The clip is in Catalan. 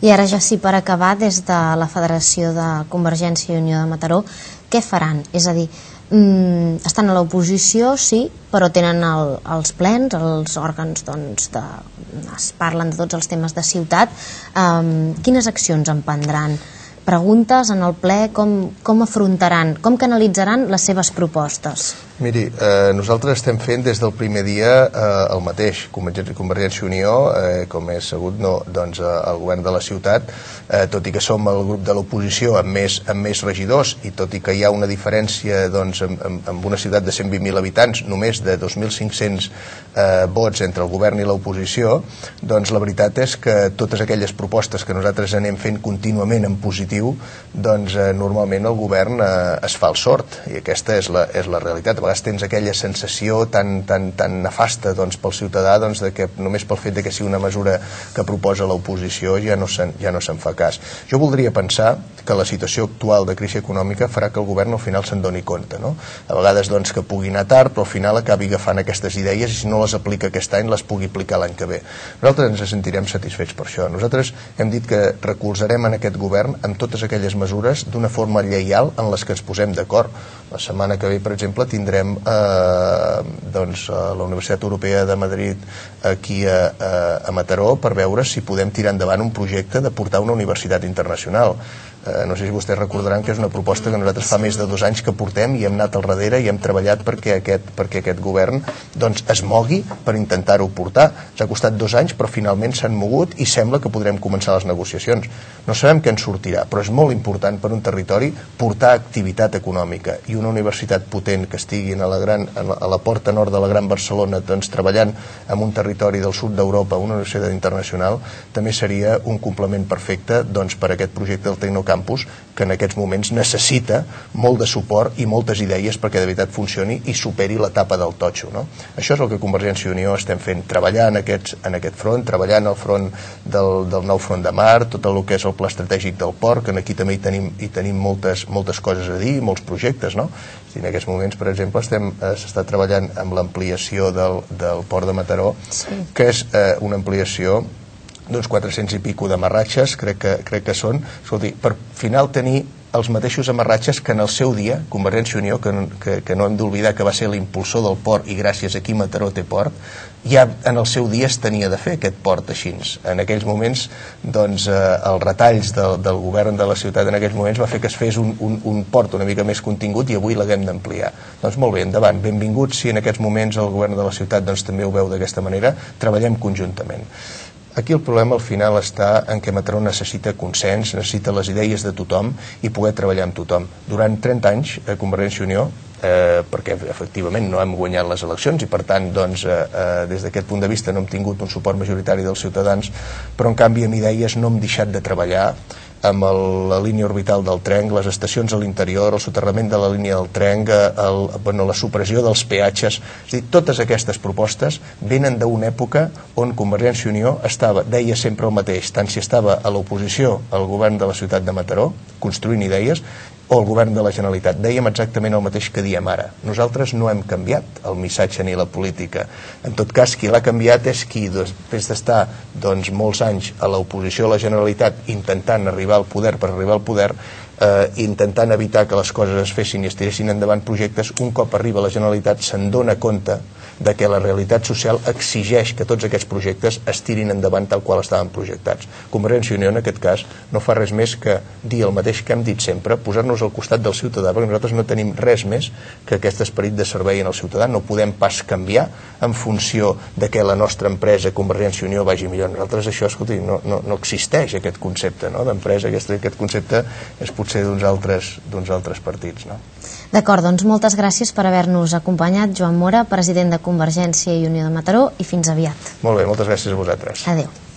I ara ja sí, per acabar, des de la Federació de Convergència i Unió de Mataró, què faran? És a dir, estan a l'oposició, sí, però tenen els plens, els òrgans, es parlen de tots els temes de ciutat. Quines accions emprendran? Preguntes en el ple, com afrontaran, com canalitzaran les seves propostes? Miri, nosaltres estem fent des del primer dia el mateix. Convergència i Unió, com és sabut, el govern de la ciutat, tot i que som el grup de l'oposició amb més regidors, i tot i que hi ha una diferència amb una ciutat de 120.000 habitants, només de 2.500 vots entre el govern i l'oposició, doncs la veritat és que totes aquelles propostes que nosaltres anem fent contínuament en positiu, doncs normalment el govern es fa el sord, i aquesta és la realitat. A vegades tens aquella sensació tan nefasta pel ciutadà que només pel fet que sigui una mesura que proposa l'oposició ja no se'n fa cas. Jo voldria pensar que la situació actual de crisi econòmica farà que el govern al final se'n doni compte. A vegades que pugui anar tard, però al final acabi agafant aquestes idees i si no les aplica aquest any les pugui aplicar l'any que ve. Nosaltres ens sentirem satisfets per això. Nosaltres hem dit que recolzarem en aquest govern amb totes aquelles mesures d'una forma lleial en les que ens posem d'acord. La setmana que ve, per exemple, tindrem a la Universitat Europea de Madrid aquí a Mataró per veure si podem tirar endavant un projecte de portar una universitat internacional. No sé si vostès recordaran que és una proposta que nosaltres fa més de 2 anys que portem i hem anat al darrere i hem treballat perquè aquest govern es mogui per intentar-ho portar. Ens ha costat 2 anys, però finalment s'han mogut i sembla que podrem començar les negociacions. No sabem què ens sortirà, però és molt important per un territori portar activitat econòmica, i una universitat potent que estigui a la porta nord de la Gran Barcelona treballant en un territori del sud d'Europa, una universitat internacional, també seria un complement perfecte per a aquest projecte del Tecnocampus, que en aquests moments necessita molt de suport i moltes idees perquè de veritat funcioni i superi l'etapa del totxo. Això és el que Convergència i Unió estem fent, treballar en aquest front, treballar en el front del nou front de mar, tot el que és el pla estratègic del port, que aquí també hi tenim moltes coses a dir, molts projectes. En aquests moments, per exemple, s'està treballant amb l'ampliació del port de Mataró, que és una ampliació d'uns 400 i pico d'amarratges, crec que són, per final tenir els mateixos amarratges que en el seu dia, Convergència i Unió, que no hem d'oblidar que va ser l'impulsor del port i gràcies a qui Mataró té port, ja en el seu dia es tenia de fer aquest port així. En aquells moments, els retalls del govern de la ciutat en aquells moments va fer que es fes un port una mica més contingut i avui l'haguem d'ampliar. Doncs molt bé, endavant, benvinguts si en aquests moments el govern de la ciutat també ho veu d'aquesta manera, treballem conjuntament. Aquí el problema al final està en què Mataró necessita consens, necessita les idees de tothom i poder treballar amb tothom. Durant 30 anys, Convergència i Unió, perquè efectivament no hem guanyat les eleccions i per tant des d'aquest punt de vista no hem tingut un suport majoritari dels ciutadans, però en canvi amb idees no hem deixat de treballar amb la línia orbital del tren, les estacions a l'interior, el soterrament de la línia del tren, la supressió dels peatges. És a dir, totes aquestes propostes venen d'una època on Convergència i Unió deia sempre el mateix, tant si estava a l'oposició al govern de la ciutat de Mataró, construint idees, o el govern de la Generalitat. Dèiem exactament el mateix que diem ara. Nosaltres no hem canviat el missatge ni la política. En tot cas, qui l'ha canviat és qui, després d'estar molts anys a l'oposició a la Generalitat intentant arribar al poder per arribar al poder, intentant evitar que les coses es fessin i es tiressin endavant projectes, un cop arriba a la Generalitat se'n dona compte de que la realitat social exigeix que tots aquests projectes es tirin endavant tal qual estaven projectats. Convergència i Unió, en aquest cas, no fa res més que dir el mateix que hem dit sempre, posar-nos al costat del ciutadà, perquè nosaltres no tenim res més que aquest esperit de servei en el ciutadà. No podem pas canviar en funció de que la nostra empresa, Convergència i Unió, vagi millor. Nosaltres això, escolti, no existeix aquest concepte d'empresa, aquest concepte és potser d'uns altres partits. D'acord, doncs moltes gràcies per haver-nos acompanyat, Joan Mora, president de Convergència i Unió de Mataró, i fins aviat. Molt bé, moltes gràcies a vosaltres. Adéu.